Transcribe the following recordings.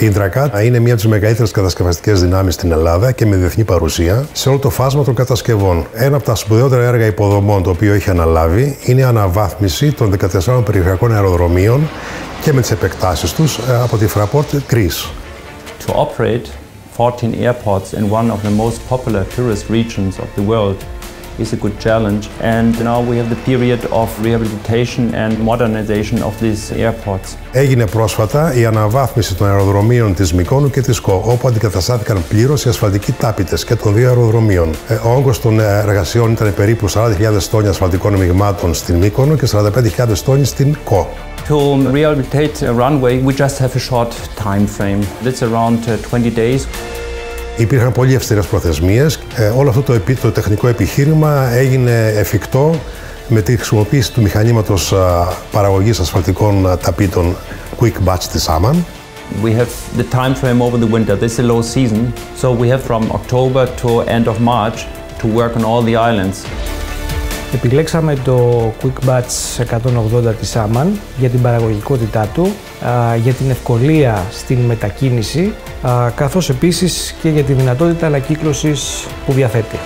Η Intrakat είναι μία από τις μεγαλύτερες κατασκευαστικές δυνάμεις στην Ελλάδα και με διεθνή παρουσία σε όλο το φάσμα των κατασκευών. Ένα από τα σπουδαιότερα έργα υποδομών το οποίο έχει αναλάβει είναι η αναβάθμιση των 14 περιφερειακών αεροδρομίων και με τις επεκτάσεις τους από τη Fraport Greece. To operate 14 airports in one of the most popular tourist regions of the world is a good challenge, and now we have the period of rehabilitation and modernization of these airports. Έγινε πρόσφατα η αναβάθμιση των αεροδρομίων της Μυκόνου και της ΚΟ, όπου αντικαταστάθηκαν πλήρως οι ασφαλτικοί τάπητες και των δύο αεροδρομίων. Ο όγκος των εργασιών ήταν περίπου 40.000 τόνοι ασφαλτικών μειγμάτων στην Μύκονο και 45.000 τόνοι στην ΚΟ. To rehabilitate a runway, we just have a short time frame. That's around 20 days. Υπήρχαν πολύ αυστηρές προθεσμίες. Όλο αυτό το τεχνικό επιχείρημα έγινε εφικτό με τη χρησιμοποίηση του μηχανήματος παραγωγής ασφαλτικών ταπίτων Quick Batch της Aman. We have the time frame over the winter. This is a low season, so we have from October to end of March to work on all the islands. Επιλέξαμε το Quick Batch 180 της Aman για την παραγωγικότητά του, για την ευκολία στην μετακίνηση, καθώς επίσης και για τη δυνατότητα ανακύκλωσης που διαθέτει.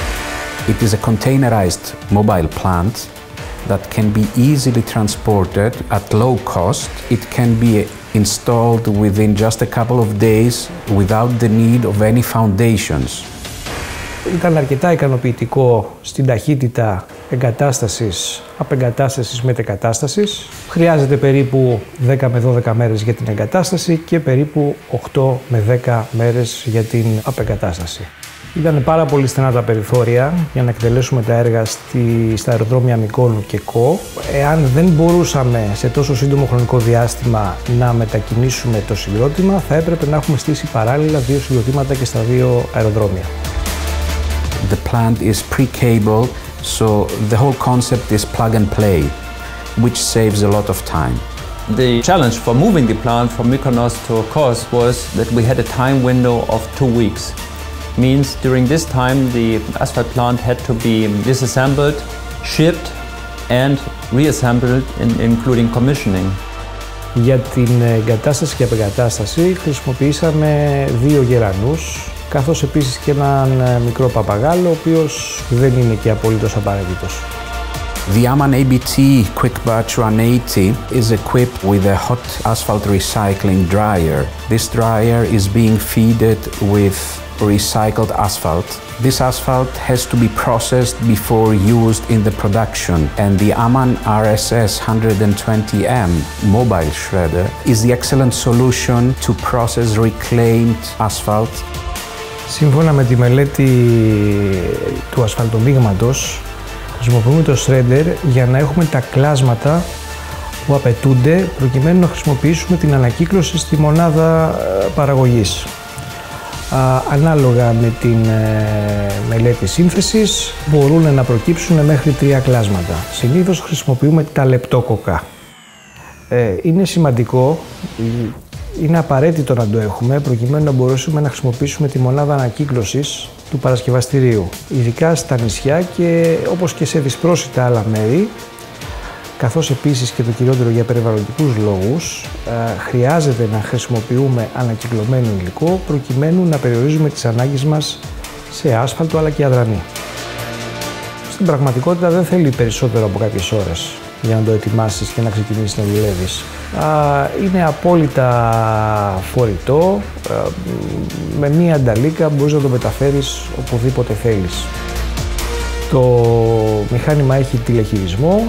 It is a containerized mobile plant that can be easily transported at low cost. It can be installed within just a couple of days without the need of any foundations. Ήταν αρκετά ικανοποιητικό στην ταχύτητα εγκατάστασης, απεγκατάστασης, μετεκατάστασης. Χρειάζεται περίπου 10 με 12 μέρες για την εγκατάσταση και περίπου 8 με 10 μέρες για την απεγκατάσταση. Ήταν πάρα πολύ στενά τα περιθώρια για να εκτελέσουμε τα έργα στα αεροδρόμια Μυκόνου και ΚΟ. Εάν δεν μπορούσαμε σε τόσο σύντομο χρονικό διάστημα να μετακινήσουμε το συγκρότημα, θα έπρεπε να έχουμε στήσει παράλληλα δύο συγκροτήματα και στα δύο αεροδρόμια. The plant is pre-cabled, so the whole concept is plug and play, which saves a lot of time. The challenge for moving the plant from Mykonos to Kos was that we had a time window of 2 weeks. Means during this time the asphalt plant had to be disassembled, shipped and reassembled, including commissioning. Για την εγκατάσταση και απεγκατάσταση χρησιμοποιήσαμε δύο γερανούς, καθώς επίσης και έναν μικρό παπαγάλο, ο οποίος δεν είναι και απολύτως απαραίτητος. The Aman ABT Quick Batch 180 is equipped with a hot asphalt recycling dryer. This dryer is being fed with recycled asphalt. This asphalt has to be processed before used in the production, and the Aman RSS 120M mobile shredder is the excellent solution to process reclaimed asphalt. Σύμφωνα με τη μελέτη του ασφαλτομείγματος, χρησιμοποιούμε το shredder για να έχουμε τα κλάσματα που απαιτούνται προκειμένου να χρησιμοποιήσουμε την ανακύκλωση στη μονάδα παραγωγής. Ανάλογα με την μελέτη σύνθεσης μπορούν να προκύψουν μέχρι 3 κλάσματα. Συνήθως χρησιμοποιούμε τα λεπτόκοκα. Είναι σημαντικό, είναι απαραίτητο να το έχουμε προκειμένου να μπορέσουμε να χρησιμοποιήσουμε τη μονάδα ανακύκλωσης του παρασκευαστηρίου, ειδικά στα νησιά και όπως και σε δυσπρόσιτα άλλα μέρη, καθώς επίσης και το κυριότερο για περιβαλλοντικούς λόγους, χρειάζεται να χρησιμοποιούμε ανακυκλωμένο υλικό προκειμένου να περιορίζουμε τις ανάγκες μας σε άσφαλτο αλλά και αδρανή. Στην πραγματικότητα δεν θέλει περισσότερο από κάποιες ώρες για να το ετοιμάσεις και να ξεκινήσεις να δουλεύεις. Είναι απόλυτα φορητό, με μία ανταλίκα μπορείς να το μεταφέρεις οπουδήποτε θέλεις. Το μηχάνημα έχει τηλεχειρισμό.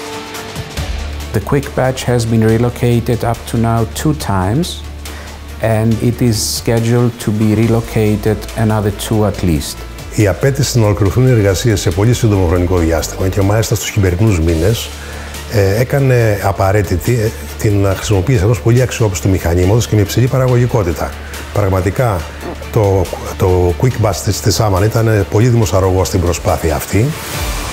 The Quick Batch has been relocated up to now 2 times, and it is scheduled to be relocated another 2 at least. Η απέτηση να ολοκληρωθούν οι εργασίες σε πολύ σύντομο χρονικό διάστημα και μάλιστα στους χειμερινούς μήνες έκανε απαραίτητη την χρησιμοποίηση ενός πολύ αξιόπιστου μηχανήματος και με υψηλή παραγωγικότητα. Πραγματικά το Quick Batch της Aman ήταν πολύ δημοσαρογός στην προσπάθεια αυτή.